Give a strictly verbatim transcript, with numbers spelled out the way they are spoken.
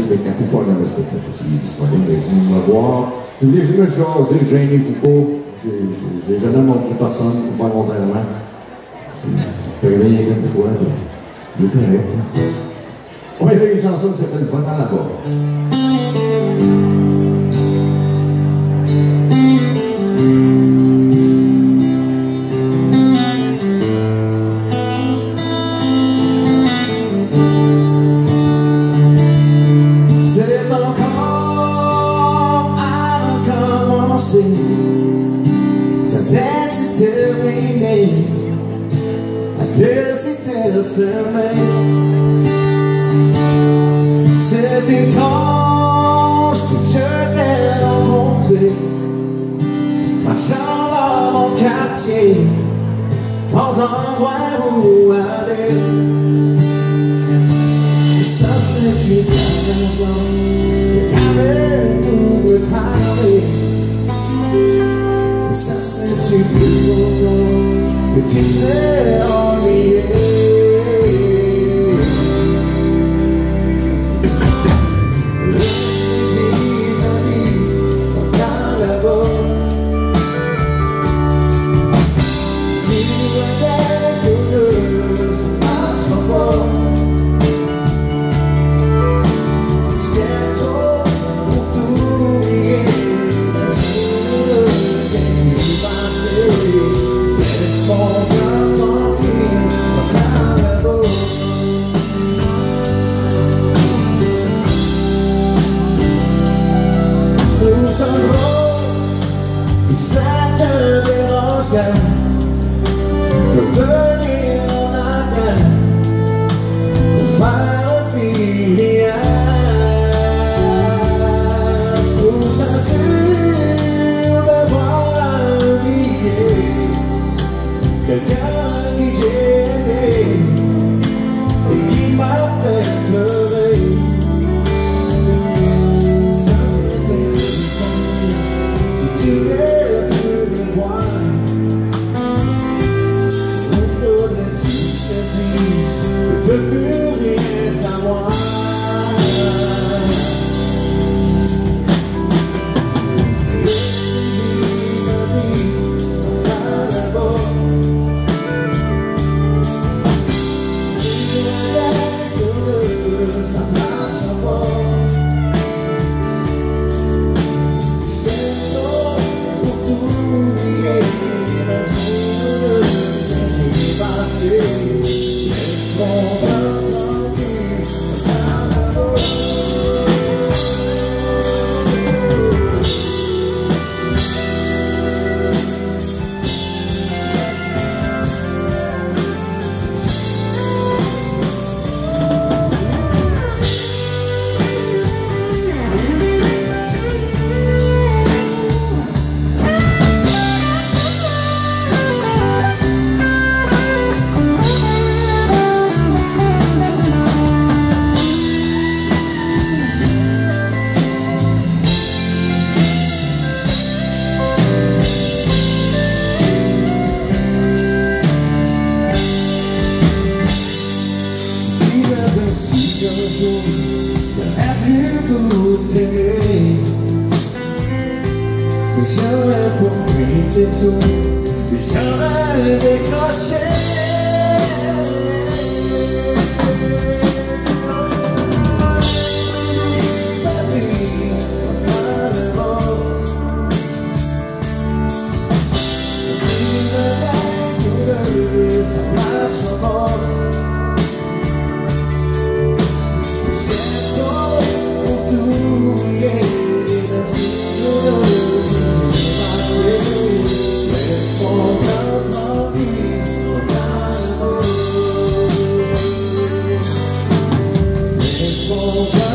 spectacle, ou pas dans le spectacle aussi, il est disponible, venez me voir. Si vous voulez juste me choisir, gênez-vous pas. J'ai jamais mordu personne volontairement. Je suis rien qu'une fois, il est correct. On va écrire une chanson qui s'appelle Va-t'en là-bas. Ça venait de terminer, la porte s'était fermée. C'est étrange que je t'ai rencontré, marchant dans mon quartier, sans endroit où aller. Et ça c'est une raison que t'avais nous me parler. Ça c'est une raison que tu t'es ennuyé. Ça te dérange bien de venir en arrière pour faire un filière. Je trouve ça dur de voir un billet, quelqu'un qui j'ai aimé et qui m'a fait pleurer. Ça c'était difficile si tu veux. Je veux plus rien savoir. Ça marche pas. Je t'aime trop pour tout oublier, même si le s'est passé. Si un jour j'aurais pu goûter, j'aurais compris tes tours, j'aurais décroché. Ma vie, totalement. Si le règle, ça marche pas. Oh,